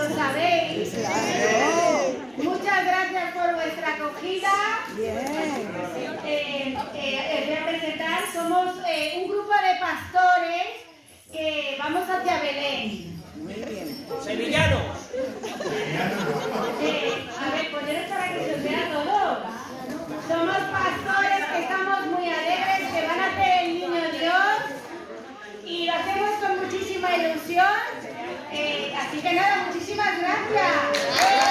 lo sabéis. Muchas gracias por vuestra acogida. Os voy a presentar, somos un grupo de pastores que vamos hacia Belén. Sevillanos. A ver, poneros para que se os vea todo. Somos pastores que estamos muy alegres, que van a hacer el Niño Dios y lo hacemos con muchísima ilusión. Así que nada, muchísimas gracias.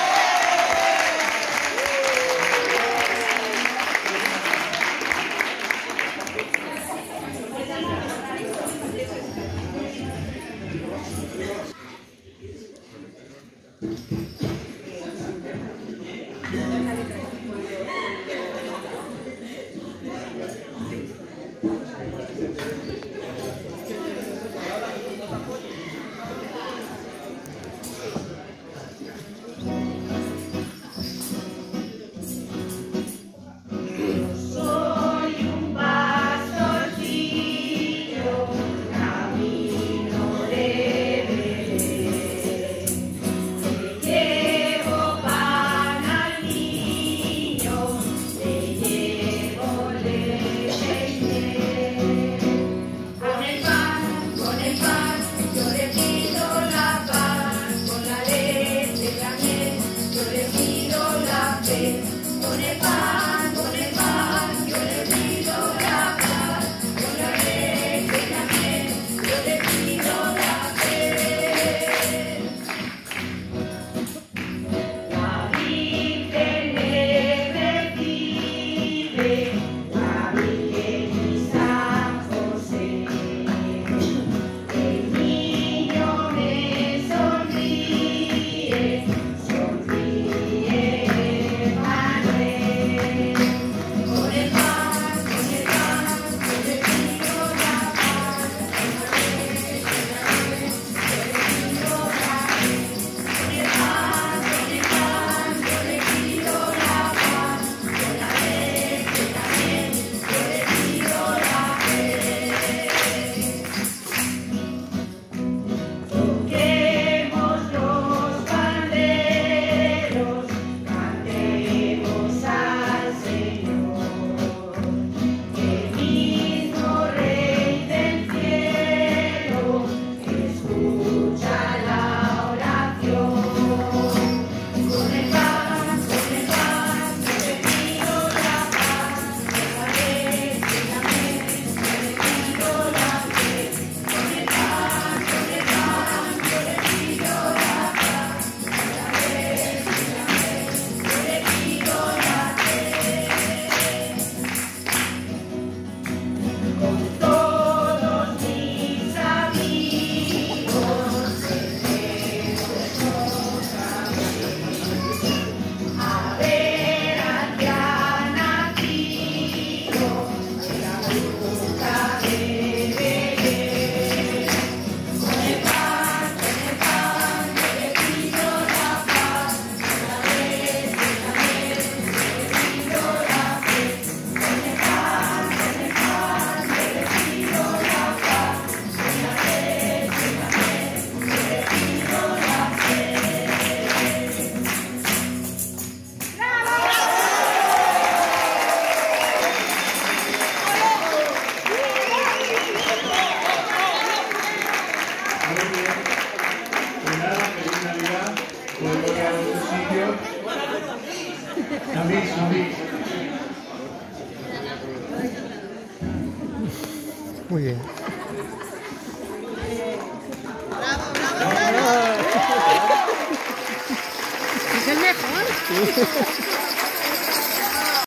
Muy bien. ¡Bravo, bravo, bravo! ¡Es el mejor!